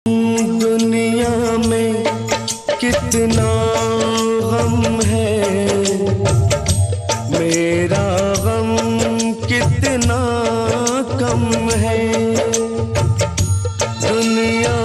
दुनिया में कितना गम है, मेरा गम कितना कम है। दुनिया